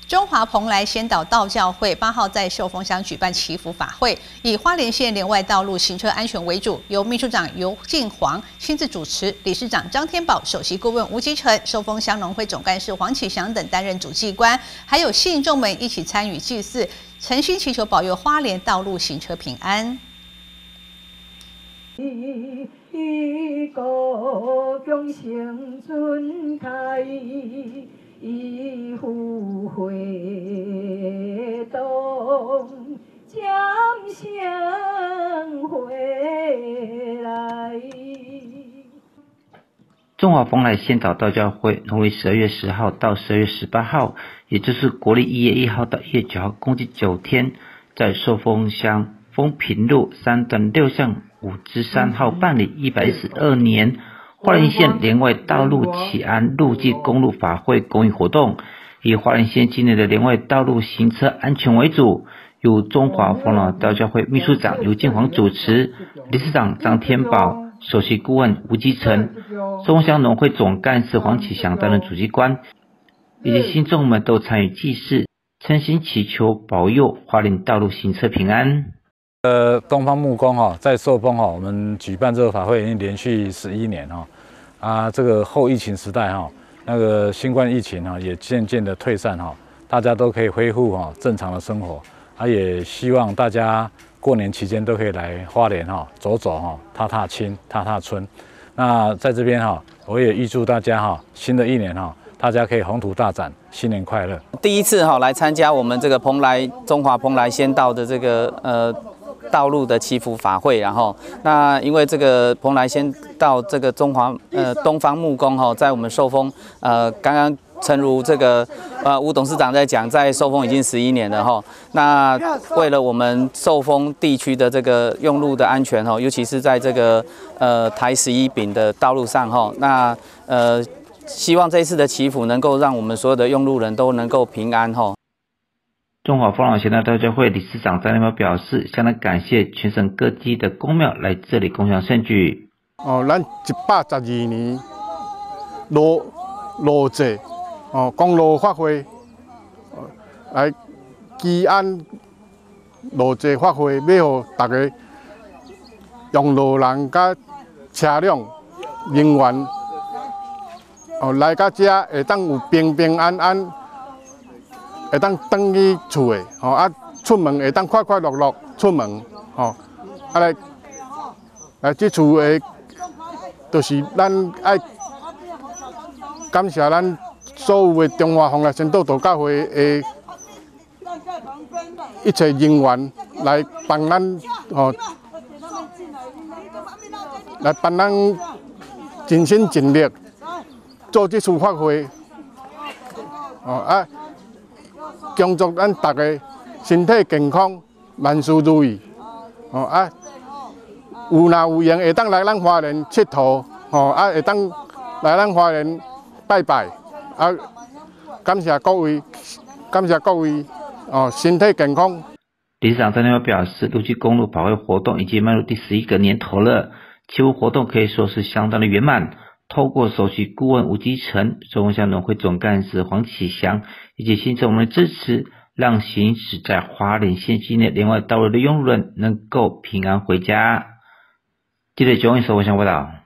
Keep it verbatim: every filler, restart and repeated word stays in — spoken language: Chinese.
中华蓬莱仙岛道教会八号在寿丰乡举办祈福法会，以花莲县连外道路行车安全为主，由秘书长尤敬煌亲自主持，理事长张天宝、首席顾问吴基成、寿丰乡农会总干事黄启祥等担任主祭官，还有信众们一起参与祭祀，诚心祈求保佑花莲道路行车平安。 高强成春开。一壶回东，将相回来。 中华蓬莱仙岛道教会农历十二月十号到十二月十八号，也就是国历一月一号到一月九号，共计九天，在寿丰乡丰平路三段六巷五之三号办理一百一十二年。花莲县连外道路启安路祭公路法会公益活动，以花莲县境内的连外道路行车安全为主，由中华蓬莱道教会秘书长尤敬煌主持，理事长张天宝、首席顾问吴基成、寿丰乡农会总干事黄启祥担任主祭官，以及信众们都参与祭祀，诚心祈求保佑花莲道路行车平安。 呃，东方木工哈，在寿丰哈，我们举办这个法会已经连续十一年哈。啊，这个后疫情时代哈，那个新冠疫情哈也渐渐的退散哈，大家都可以恢复哈正常的生活。啊，也希望大家过年期间都可以来花莲哈走走哈，踏踏青，踏踏春。那在这边哈，我也预祝大家哈新的一年哈，大家可以宏图大展，新年快乐。 第一次哈来参加我们这个蓬莱中华蓬莱仙道的这个呃。道路的祈福法会，然后那因为这个蓬莱仙道这个中华呃东方木工哈，在我们寿丰呃刚刚诚如这个呃吴董事长在讲，在寿丰已经十一年了哈。那为了我们寿丰地区的这个用路的安全哈，尤其是在这个呃台十一丙的道路上哈，那呃希望这一次的祈福能够让我们所有的用路人都能够平安哈。 中华丰朗贤道道教会理事长张天宝表示，相当感谢全省各地的公庙来这里共享盛举。 哦，咱一百十二年路路祭哦公路法会，来基安路祭法会，要互大家用路人甲车辆人员哦来到这会当有平平安安。会当返去厝诶，吼啊，出门会当快快乐乐出门，吼啊来来这厝诶，就是咱爱感谢咱所有诶中华蓬莱仙岛道教会诶一切人员来帮咱，吼来帮咱尽心尽力做这次法会，哦啊。恭祝咱大家身体健康，万事如意。哦啊，有若有缘会当来咱花莲佚佗，吼啊会当来咱花莲拜拜。啊，感谢各位，感谢各位哦，身体健康。 理事长张天宝表示，路基公路法会活动已经迈入第十一个年头了，祈福活动可以说是相当的圆满。透过首席顾问吴基成、寿丰乡农会总干事黄启祥以及信众们的支持，让行驶在花莲县境内连外道路的用路人能够平安回家。记者九一寿丰乡报道。